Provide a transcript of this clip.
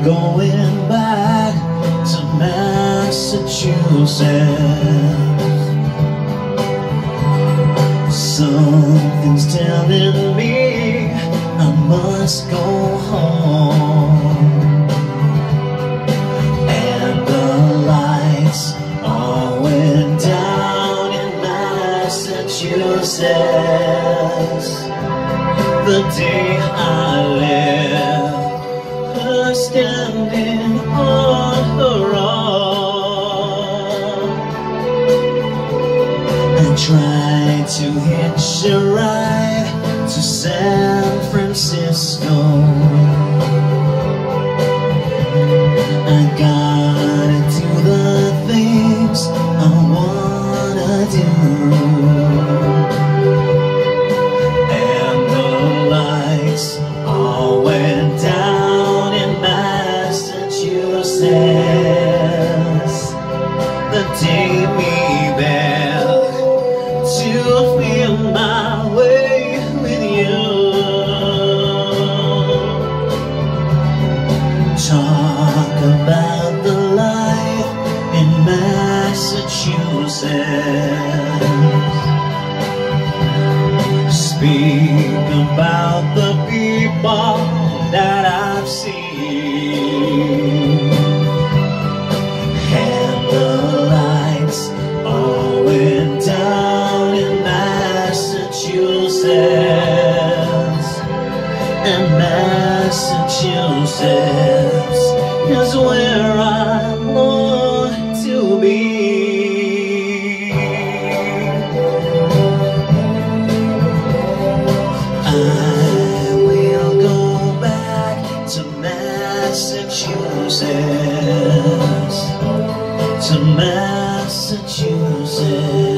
going back to Massachusetts. Something's telling me I must go home. And the lights all went down in Massachusetts the day I left her standing on her own. I tried to hitch a ride to San Francisco. I gotta do the things I wanna do. And the lights all went down in Massachusetts the day me back to feel my way with you. Talk about the life in Massachusetts. Speak about the people that I've seen. And the lights all went down in Massachusetts. And Massachusetts is where I long to be. I will go back to Massachusetts, to Massachusetts.